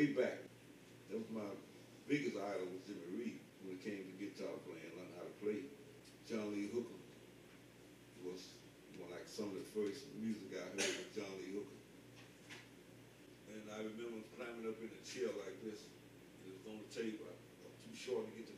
way back, that was my biggest idol was Jimmy Reed when it came to guitar playing, learning how to play. John Lee Hooker was like some of the first music I heard was John Lee Hooker. And I remember climbing up in a chair like this. It was on the table. I was too short to get to